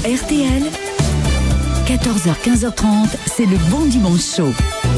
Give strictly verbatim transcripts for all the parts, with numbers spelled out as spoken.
R T L, quatorze heures quinze heures trente, c'est le Bon Dimanche Show.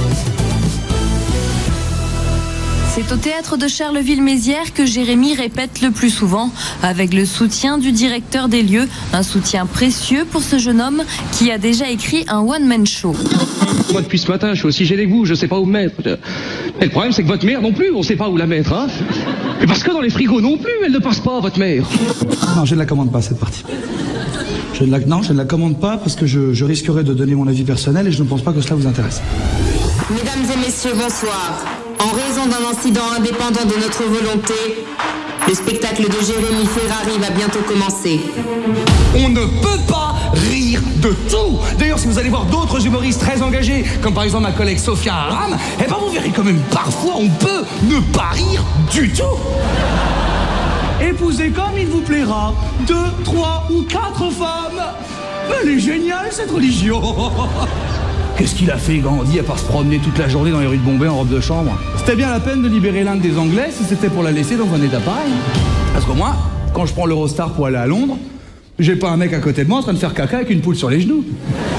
C'est au théâtre de Charleville-Mézières que Jérémy répète le plus souvent, avec le soutien du directeur des lieux, un soutien précieux pour ce jeune homme qui a déjà écrit un one-man show. Moi, depuis ce matin, je suis aussi gêné que vous, je sais pas où me mettre. Et le problème, c'est que votre mère non plus, on sait pas où la mettre, hein. Et parce que dans les frigos non plus, elle ne passe pas, votre mère. Non, je ne la commande pas, cette partie. Je ne la, non, je ne la commande pas parce que je, je risquerais de donner mon avis personnel et je ne pense pas que cela vous intéresse. Mesdames et messieurs, bonsoir. En raison d'un incident indépendant de notre volonté, le spectacle de Jérémy Ferrari va bientôt commencer. On ne peut pas rire de tout. D'ailleurs, si vous allez voir d'autres humoristes très engagés, comme par exemple ma collègue Sophia Aram, eh ben vous verrez quand même parfois on peut ne pas rire du tout. Épousez comme il vous plaira, deux, trois ou quatre femmes. Elle est géniale, cette religion. Qu'est-ce qu'il a fait, Gandhi, à part se promener toute la journée dans les rues de Bombay en robe de chambre? C'était bien la peine de libérer l'Inde des Anglais si c'était pour la laisser dans un état pareil. Parce que moi, quand je prends l'Eurostar pour aller à Londres, j'ai pas un mec à côté de moi en train de faire caca avec une poule sur les genoux.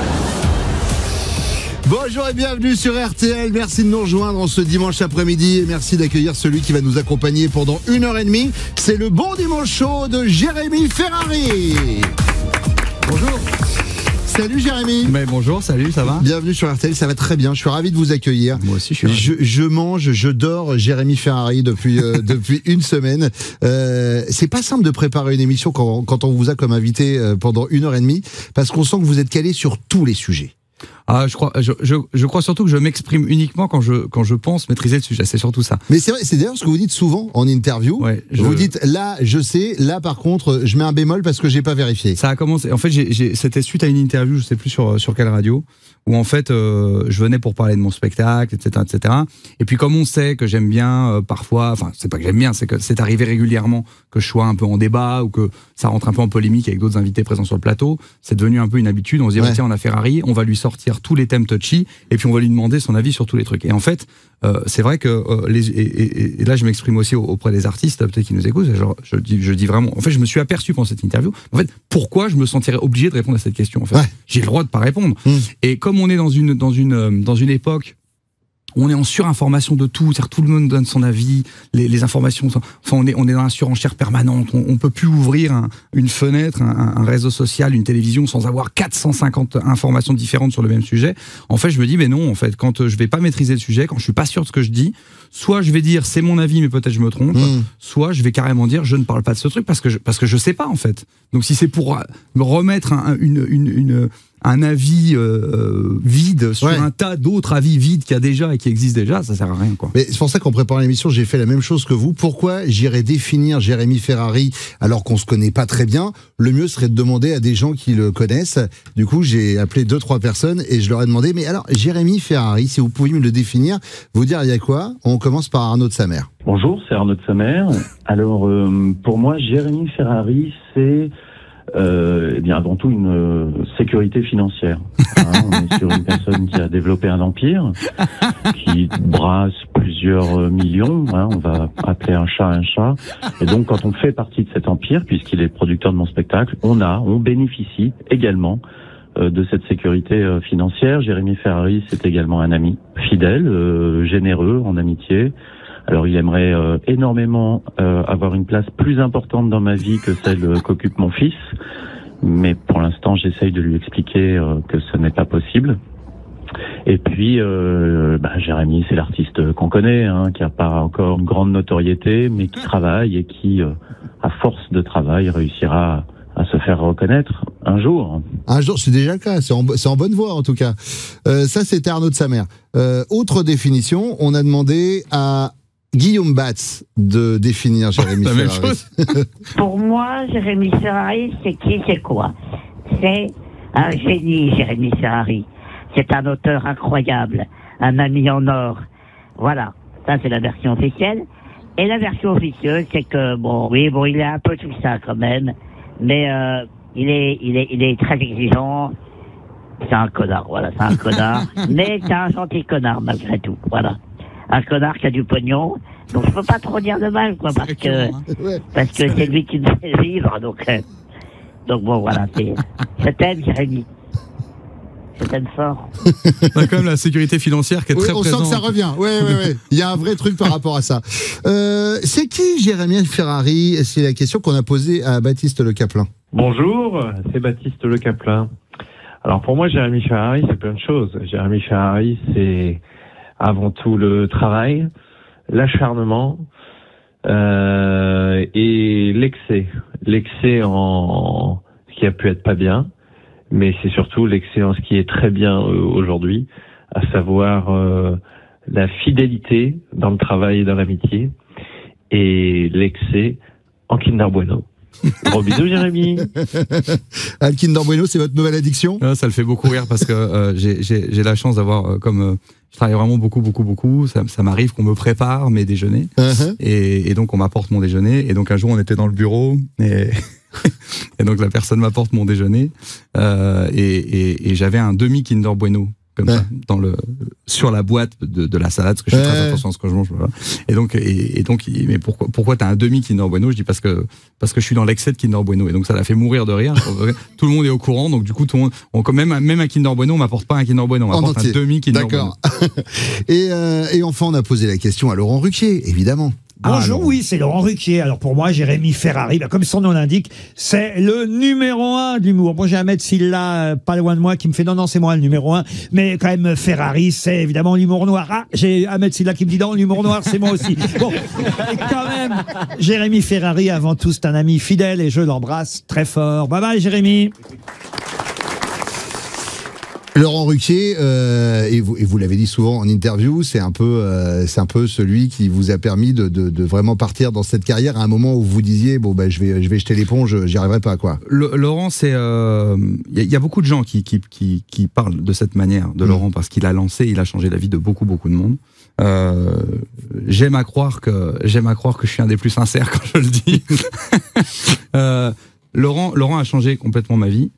Bonjour et bienvenue sur R T L, merci de nous rejoindre en ce dimanche après-midi et merci d'accueillir celui qui va nous accompagner pendant une heure et demie. C'est le Bon Dimanche Show de Jérémy Ferrari. Bonjour. Salut Jérémy. Mais bonjour, salut, ça va? Bienvenue sur R T L, ça va très bien, je suis ravi de vous accueillir. Moi aussi, je suis ravi. Je, je mange, je dors Jérémy Ferrari depuis, euh, depuis une semaine. Euh, c'est pas simple de préparer une émission quand, quand on vous a comme invité euh, pendant une heure et demie, parce qu'on sent que vous êtes calé sur tous les sujets. Ah, je crois, je, je, je crois surtout que je m'exprime uniquement quand je, quand je pense maîtriser le sujet. C'est surtout ça. Mais c'est vrai, c'est d'ailleurs ce que vous dites souvent en interview. Ouais, je... Vous dites là, je sais, là par contre, je mets un bémol parce que j'ai pas vérifié. Ça a commencé. En fait, j'ai, j'ai, c'était suite à une interview, je sais plus sur, sur quelle radio, où en fait, euh, je venais pour parler de mon spectacle, et cetera, et cetera. Et puis comme on sait que j'aime bien euh, parfois, enfin, c'est pas que j'aime bien, c'est que c'est arrivé régulièrement que je sois un peu en débat ou que ça rentre un peu en polémique avec d'autres invités présents sur le plateau. C'est devenu un peu une habitude. On se dit, ouais. tiens, on a Ferrari, on va lui sortir tous les thèmes touchy et puis on va lui demander son avis sur tous les trucs. Et en fait, euh, c'est vrai que euh, les, et, et, et là je m'exprime aussi auprès des artistes peut-être qui nous écoutent. Genre, je dis, je dis vraiment. En fait, je me suis aperçu pendant cette interview. En fait, pourquoi je me sentirais obligé de répondre à cette question. En fait, ouais. J'ai le droit de pas répondre. Mmh. Et comme on est dans une dans une dans une époque où on est en surinformation de tout, c'est-à-dire tout le monde donne son avis, les, les informations, sont, enfin on est on est dans la surenchère permanente, on, on peut plus ouvrir un, une fenêtre, un, un réseau social, une télévision sans avoir quatre cent cinquante informations différentes sur le même sujet. En fait, je me dis mais non, en fait, quand je vais pas maîtriser le sujet, quand je suis pas sûr de ce que je dis, soit je vais dire c'est mon avis mais peut-être je me trompe, mmh. soit je vais carrément dire je ne parle pas de ce truc parce que je, parce que je sais pas en fait. Donc si c'est pour me remettre un, une une une un avis euh, vide sur ouais. un tas d'autres avis vides qu'il y a déjà et qui existent déjà, ça sert à rien, quoi. Mais c'est pour ça qu'en préparant l'émission, j'ai fait la même chose que vous. Pourquoi j'irais définir Jérémy Ferrari alors qu'on se connaît pas très bien? Le mieux serait de demander à des gens qui le connaissent. Du coup, j'ai appelé deux, trois personnes et je leur ai demandé, mais alors, Jérémy Ferrari, si vous pouviez me le définir, vous dire il y a quoi? On commence par Arnaud de Samer. Bonjour, c'est Arnaud de Samer. Alors, euh, pour moi, Jérémy Ferrari, c'est Euh, eh bien, avant tout, une euh, sécurité financière. Hein, on est sur une personne qui a développé un empire, qui brasse plusieurs euh, millions. Hein, on va appeler un chat un chat. Et donc, quand on fait partie de cet empire, puisqu'il est producteur de mon spectacle, on a, on bénéficie également euh, de cette sécurité euh, financière. Jérémy Ferrari, c'est également un ami fidèle, euh, généreux en amitié. Alors il aimerait euh, énormément euh, avoir une place plus importante dans ma vie que celle euh, qu'occupe mon fils, mais pour l'instant j'essaye de lui expliquer euh, que ce n'est pas possible. Et puis euh, bah, Jérémy, c'est l'artiste qu'on connaît, hein, qui n'a pas encore une grande notoriété, mais qui travaille et qui, euh, à force de travail, réussira à, à se faire reconnaître un jour. Un jour, c'est déjà le cas, c'est en, c'est en bonne voie en tout cas. Euh, ça c'était Arnaud de Samer. Euh, autre définition, on a demandé à Guillaume Batz de définir Jérémy la Ferrari. Même chose. Pour moi, Jérémy Ferrari, c'est qui, c'est quoi? C'est un génie, Jérémy Ferrari. C'est un auteur incroyable, un ami en or. Voilà, ça c'est la version officielle. Et la version officieuse, c'est que bon, oui, bon, il est un peu tout ça quand même, mais euh, il est, il est, il est très exigeant. C'est un connard, voilà, c'est un connard. Mais c'est un gentil connard malgré tout, voilà. Un connard qui a du pognon, donc je peux pas trop dire de mal, quoi, parce que, hein. parce que c'est lui qui me fait vivre, donc, euh, Donc bon, voilà, c'est, je t'aime, Jérémy. Je t'aime fort. On a quand même la sécurité financière qui est oui, très on présente. On sent que ça revient. Oui, oui, oui. Il y a un vrai truc par rapport à ça. Euh, c'est qui Jérémy Ferrari? C'est la question qu'on a posée à Baptiste Le Caplin. Bonjour, c'est Baptiste Le Caplin. Alors pour moi, Jérémy Ferrari, c'est plein de choses. Jérémy Ferrari, c'est avant tout le travail, l'acharnement euh, et l'excès. L'excès en ce qui a pu être pas bien, mais c'est surtout l'excès en ce qui est très bien euh, aujourd'hui, à savoir euh, la fidélité dans le travail et dans l'amitié, et l'excès en Kinder Bueno. Gros bisous, Jérémy. Ah, le Kinder Bueno, c'est votre nouvelle addiction? Ah, ça le fait beaucoup rire parce que euh, j'ai la chance d'avoir, euh, comme euh, je travaille vraiment beaucoup, beaucoup, beaucoup, ça, ça m'arrive qu'on me prépare mes déjeuners. Uh-huh. et, et donc on m'apporte mon déjeuner. Et donc un jour on était dans le bureau et, et donc la personne m'apporte mon déjeuner euh, et, et, et j'avais un demi Kinder Bueno. Comme ouais. ça, dans le, sur la boîte de, de la salade, parce que je fais ouais. très attention à ce que je mange. Voilà. Et donc, et, et donc, mais pourquoi, pourquoi t'as un demi Kinder Bueno? Je dis parce que, parce que je suis dans l'excès de Kinder Bueno. Et donc, ça l'a fait mourir de rire. Tout le monde est au courant. Donc, du coup, tout le monde, on, quand même, même un Kinder Bueno, on m'apporte pas un Kinder Bueno, on m'apporte un demi Kinder Bueno. D'accord. et, euh, et enfin, on a posé la question à Laurent Ruquier, évidemment. Bonjour, ah, oui, c'est Laurent Ruquier. Alors pour moi, Jérémy Ferrari, bah, comme son nom l'indique, c'est le numéro un de l'humour. Moi, j'ai Ahmed Silla, pas loin de moi, qui me fait non, non, c'est moi le numéro un. Mais quand même, Ferrari, c'est évidemment l'humour noir. Ah, j'ai Ahmed Silla qui me dit non, l'humour noir, c'est moi aussi. Bon, et quand même, Jérémy Ferrari, avant tout, c'est un ami fidèle et je l'embrasse très fort. Bye bye, Jérémy. Laurent Ruquier, euh, et vous, et vous l'avez dit souvent en interview, c'est un peu, euh, c'est un peu celui qui vous a permis de, de, de vraiment partir dans cette carrière à un moment où vous disiez bon ben bah, je vais, je vais jeter l'éponge, j'y arriverai pas quoi. Le, Laurent, c'est, il euh, y, y a beaucoup de gens qui, qui, qui, qui parlent de cette manière de mmh. Laurent parce qu'il a lancé, il a changé la vie de beaucoup, beaucoup de monde. Euh, j'aime à croire que, j'aime à croire que je suis un des plus sincères quand je le dis. euh, Laurent, Laurent a changé complètement ma vie.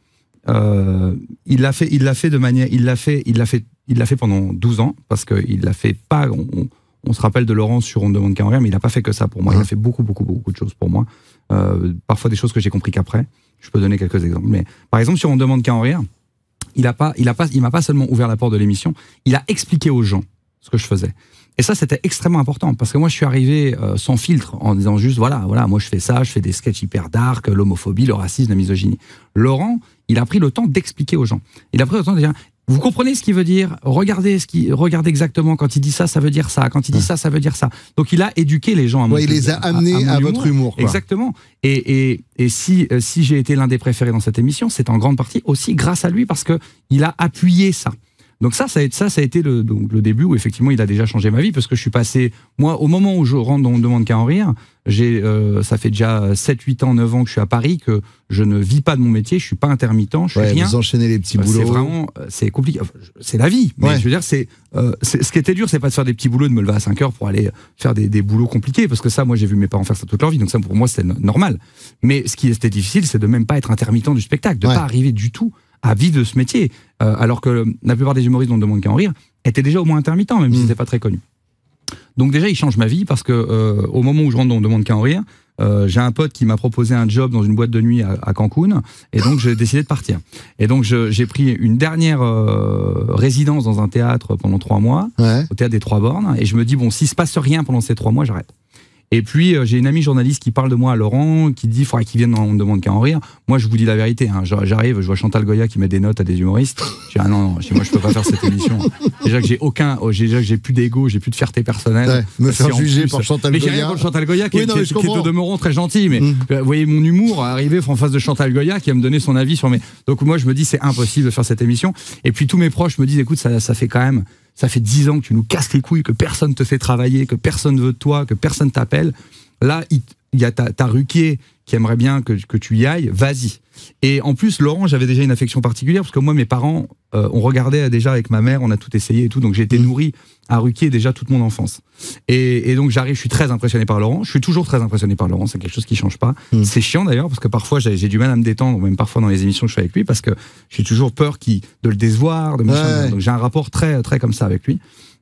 Euh, il l'a fait, il l'a fait de manière, il l'a fait, il l'a fait, il l'a fait pendant douze ans parce que il l'a fait pas. On, on, on se rappelle de Laurent sur On ne demande qu'à en rire, mais il a pas fait que ça pour moi. Il a fait beaucoup, beaucoup, beaucoup de choses pour moi. Euh, parfois des choses que j'ai compris qu'après. Je peux donner quelques exemples. Mais par exemple sur On ne demande qu'à en rire, il a pas, il a pas, il m'a pas seulement ouvert la porte de l'émission, il a expliqué aux gens ce que je faisais. Et ça, c'était extrêmement important parce que moi, je suis arrivé euh, sans filtre en disant juste voilà, voilà, moi je fais ça, je fais des sketchs hyper dark, l'homophobie, le racisme, la misogynie. Laurent, il a pris le temps d'expliquer aux gens. Il a pris le temps de dire vous comprenez ce qu'il veut dire, regardez ce qui, regardez exactement quand il dit ça, ça veut dire ça, quand il dit ouais. ça, ça veut dire ça. Donc il a éduqué les gens à mon ouais, il les a amenés à, à, à votre humour. Quoi. Exactement. Et, et, et si, euh, si j'ai été l'un des préférés dans cette émission, c'est en grande partie aussi grâce à lui parce que il a appuyé ça. Donc ça, ça a, ça, ça a été le, donc, le début où effectivement il a déjà changé ma vie parce que je suis passé, moi, au moment où je rentre dans On ne demande qu'à en rire, j'ai, euh, ça fait déjà sept, huit ans, neuf ans que je suis à Paris, que je ne vis pas de mon métier, je suis pas intermittent, je suis ouais, rien. Vous enchaînez les petits boulots. C'est vraiment, c'est compliqué. C'est la vie. Mais ouais. je veux dire, c'est, euh, ce qui était dur, c'est pas de faire des petits boulots, de me lever à cinq heures pour aller faire des, des boulots compliqués, parce que ça, moi, j'ai vu mes parents faire ça toute leur vie, donc ça, pour moi, c'est normal. Mais ce qui était difficile, c'est de même pas être intermittent du spectacle, de ouais. pas arriver du tout à vivre de ce métier, euh, alors que la plupart des humoristes dont on ne demande qu'à en rire étaient déjà au moins intermittents, même mmh. si c'était pas très connu. Donc déjà, il change ma vie parce que euh, au moment où je rentre dans On ne demande qu'à en rire, euh, j'ai un pote qui m'a proposé un job dans une boîte de nuit à, à Cancun, et donc j'ai décidé de partir. Et donc j'ai pris une dernière euh, résidence dans un théâtre pendant trois mois, ouais. au théâtre des Trois Bornes, et je me dis bon, s'il se passe rien pendant ces trois mois, j'arrête. Et puis, euh, j'ai une amie journaliste qui parle de moi à Laurent, qui dit qu'il faudrait qu'il vienne dans On ne demande qu'à en rire. Moi, je vous dis la vérité. Hein, j'arrive, je vois Chantal Goya qui met des notes à des humoristes. Je dis, ah non, non, chez moi, je peux pas faire cette émission. Déjà que j'ai aucun, oh, déjà que j'ai plus d'ego, j'ai plus de fierté personnelle. Ouais, me faire juger par Chantal Goya. Mais j'ai rien contre Chantal Goya, qui, oui, non, qui, qui est au demeurant très gentil. Mais mmh. vous voyez mon humour arriver en face de Chantal Goya qui va me donner son avis sur mes. Donc moi, je me dis, c'est impossible de faire cette émission. Et puis tous mes proches me disent, écoute, ça, ça fait quand même. Ça fait dix ans que tu nous casses les couilles, que personne te fait travailler, que personne veut de toi, que personne t'appelle. Là, il y a ta, ta Ruquier qui aimerait bien que, que tu y ailles, vas-y. Et en plus, Laurent, j'avais déjà une affection particulière, parce que moi, mes parents, euh, on regardait déjà avec ma mère, on a tout essayé et tout, donc j'ai été nourri à Ruquier déjà toute mon enfance. Et, et donc j'arrive, je suis très impressionné par Laurent, je suis toujours très impressionné par Laurent, c'est quelque chose qui change pas. Mmh. C'est chiant d'ailleurs, parce que parfois j'ai du mal à me détendre, même parfois dans les émissions que je fais avec lui, parce que j'ai toujours peur qui, de le décevoir, de machin, ouais. Donc j'ai un rapport très, très comme ça avec lui.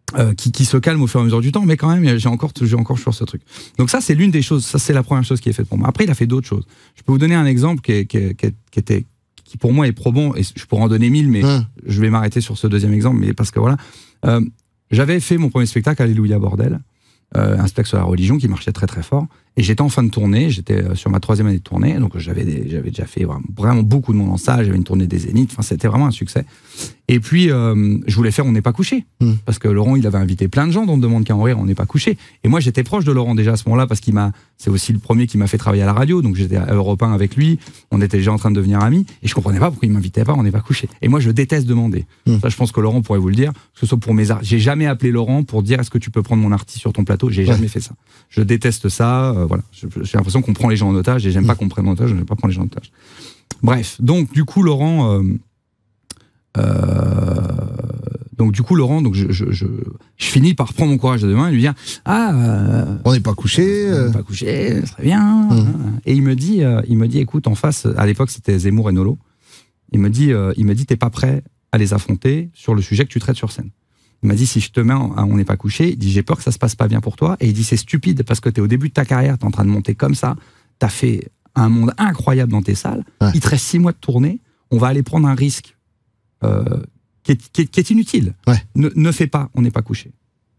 Euh, qui, qui se calme au fur et à mesure du temps, mais quand même, j'ai encore, j'ai encore sur ce truc. Donc ça, c'est l'une des choses, ça c'est la première chose qui est faite pour moi. Après, il a fait d'autres choses. Je peux vous donner un exemple qui, est, qui, est, qui, est, qui était, qui pour moi est probant, et je pourrais en donner mille, mais hum. je vais m'arrêter sur ce deuxième exemple, mais parce que voilà, euh, j'avais fait mon premier spectacle, Alléluia Bordel, euh, un spectacle sur la religion qui marchait très très fort, et j'étais en fin de tournée, j'étais sur ma troisième année de tournée, donc j'avais des, j'avais déjà fait vraiment, vraiment beaucoup de monde en salle, j'avais une tournée des Zéniths, enfin c'était vraiment un succès. Et puis euh, je voulais faire On n'est pas couché, mmh. parce que Laurent il avait invité plein de gens dans Demande qu'à en rire, On n'est pas couché. Et moi j'étais proche de Laurent déjà à ce moment-là, parce qu'il m'a, c'est aussi le premier qui m'a fait travailler à la radio, donc j'étais à Europe un avec lui, on était déjà en train de devenir amis, et je comprenais pas pourquoi il m'invitait pas, On n'est pas couché. Et moi je déteste demander. Mmh. Ça je pense que Laurent pourrait vous le dire, que ce soit pour mes arts. J'ai jamais appelé Laurent pour dire est-ce que tu peux prendre mon artiste sur ton plateau, j'ai ouais. jamais fait ça. Je déteste ça, euh, voilà. J'ai l'impression qu'on prend les gens en otage, et j'aime mmh. pas qu'on prenne en otage, je n'aime pas prendre les gens en otage. Bref, donc du coup Laurent, euh, euh, donc du coup Laurent, donc je, je, je, je finis par prendre mon courage de deux mains et lui dire ah euh, on n'est pas couché, on n'est pas couché, très bien. Mmh. Et il me dit, euh, il me dit, écoute, en face, à l'époque c'était Zemmour et Nolo. Il me dit, euh, il me dit, t'es pas prêt à les affronter sur le sujet que tu traites sur scène. Il m'a dit si je te mets, en, on n'est pas couché. Il dit j'ai peur que ça se passe pas bien pour toi. Et il dit c'est stupide parce que t'es au début de ta carrière, t'es en train de monter comme ça, t'as fait un monde incroyable dans tes salles. Ouais. Il te reste six mois de tournée. On va aller prendre un risque euh, qui, est, qui, est, qui est inutile. Ouais. Ne, ne fais pas, on n'est pas couché.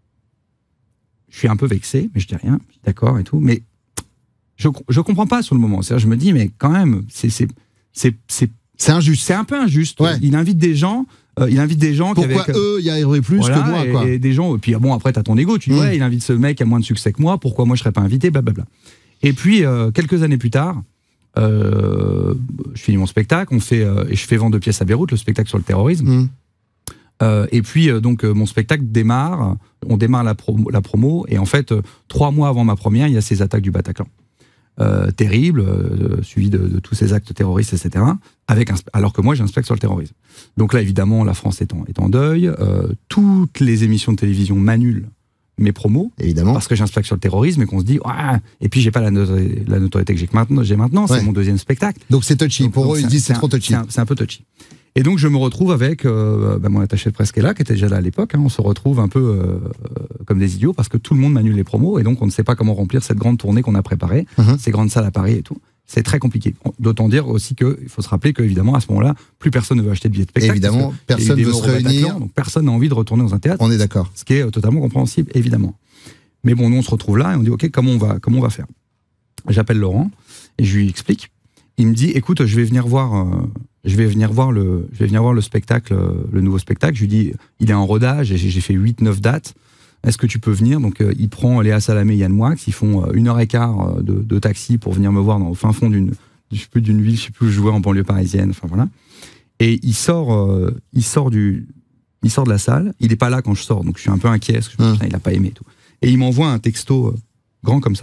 Je suis un peu vexé, mais je dis rien. Je suis d'accord et tout. Mais je je comprends pas sur le moment. C'est-à-dire, je me dis mais quand même c'est c'est c'est c'est c'est injuste. C'est un peu injuste. Ouais. Il invite des gens. Euh, il invite des gens pourquoi qui avec, eux y arriveraient plus voilà, que moi quoi. Et, et des gens. Et puis bon après t'as ton ego. Tu dis mmh. ouais il invite ce mec qui a moins de succès que moi. Pourquoi moi je serais pas invité blablabla. Et puis euh, quelques années plus tard. Euh, je finis mon spectacle, on fait, euh, et je fais vendre deux pièces à Beyrouth, le spectacle sur le terrorisme. Mmh. Euh, et puis euh, donc euh, mon spectacle démarre, on démarre la, pro la promo, et en fait euh, trois mois avant ma première, il y a ces attaques du Bataclan, euh, terribles, euh, suivies de, de tous ces actes terroristes, et cetera. Avec un, alors que moi j'ai un spectacle sur le terrorisme. Donc là évidemment la France est en, est en deuil, euh, toutes les émissions de télévision m'annulent mes promos, évidemment, parce que j'ai un spectacle sur le terrorisme et qu'on se dit ah, et puis j'ai pas la, notori la notoriété que j'ai maintenant, j'ai maintenant, c'est ouais. mon deuxième spectacle. Donc c'est touchy. Donc, pour donc eux ils disent c'est trop touchy. C'est un, un peu touchy. Et donc je me retrouve avec euh, bah, mon attaché de presse qui est là, qui était déjà là à l'époque. Hein, on se retrouve un peu euh, comme des idiots parce que tout le monde m'annule les promos et donc on ne sait pas comment remplir cette grande tournée qu'on a préparée, uh-huh. ces grandes salles à Paris et tout. C'est très compliqué. D'autant dire aussi qu'il faut se rappeler qu'évidemment, à ce moment-là, plus personne ne veut acheter de billets de spectacle. Évidemment, personne ne veut se réunir. Donc personne n'a envie de retourner dans un théâtre. On est d'accord. Ce qui est totalement compréhensible, évidemment. Mais bon, nous, on se retrouve là et on dit, OK, comment on va, comment on va faire? J'appelle Laurent et je lui explique. Il me dit, écoute, je vais venir voir, euh, je vais venir voir le, je vais venir voir le spectacle, euh, le nouveau spectacle. Je lui dis, il est en rodage et j'ai fait huit neuf dates. Est-ce que tu peux venir? Donc, euh, il prend Léa Salamé et Yann Moix. Ils font euh, une heure et quart euh, de, de taxi pour venir me voir dans, au fin fond d'une, je sais plus, d'une ville, je sais plus où je jouais en banlieue parisienne. Enfin, voilà. Et il sort, euh, il sort du, il sort de la salle. Il n'est pas là quand je sors. Donc, je suis un peu inquiet parce que je me dis, il n'a pas aimé et tout. Et il m'envoie un texto euh, grand comme ça,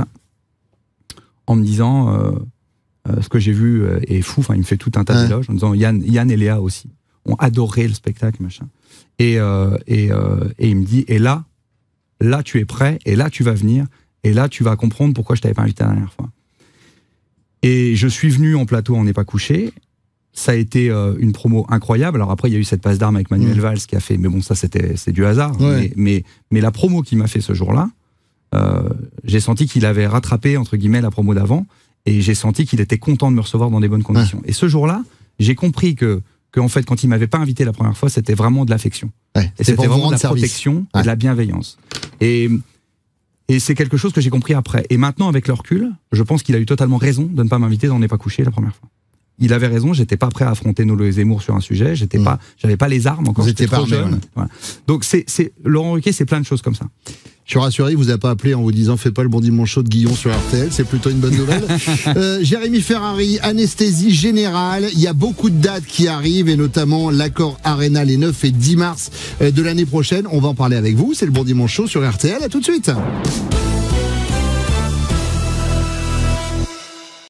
en me disant euh, euh, ce que j'ai vu euh, est fou. Enfin, il me fait tout un tas ouais. d'éloges en disant Yann, Yann et Léa aussi ont adoré le spectacle, machin. Et, euh, et, euh, et il me dit et là, là tu es prêt, et là tu vas venir, et là tu vas comprendre pourquoi je t'avais pas invité la dernière fois. Et je suis venu en plateau, on n'est pas couché. Ça a été euh, une promo incroyable. Alors après, il y a eu cette passe d'armes avec Manuel mmh. Valls qui a fait, mais bon, ça c'était c'est du hasard. Ouais. Mais, mais, mais la promo qu'il m'a fait ce jour-là, euh, j'ai senti qu'il avait rattrapé, entre guillemets, la promo d'avant, et j'ai senti qu'il était content de me recevoir dans des bonnes conditions. Ouais. Et ce jour-là, j'ai compris que, que, en fait, quand il m'avait pas invité la première fois, c'était vraiment de l'affection. Ouais. Et c'était vraiment de la service. protection ouais. et de la bienveillance. Et, et c'est quelque chose que j'ai compris après. Et maintenant, avec le recul, je pense qu'il a eu totalement raison de ne pas m'inviter dans On n'est pas couché la première fois. Il avait raison, j'étais pas prêt à affronter Nolo et Zemmour sur un sujet, j'étais mmh. pas, j'avais pas les armes encore, j'étais trop jeune. Ouais. Voilà. Donc c'est, c'est, Laurent Ruquier, c'est plein de choses comme ça. Je suis rassuré, il vous a pas appelé en vous disant fais pas le bon dimanche chaud de Guillon sur R T L, c'est plutôt une bonne nouvelle. euh, Jérémy Ferrari, anesthésie générale, il y a beaucoup de dates qui arrivent et notamment l'Accor Arena les neuf et dix mars de l'année prochaine. On va en parler avec vous, c'est le bon dimanche chaud sur R T L, à tout de suite.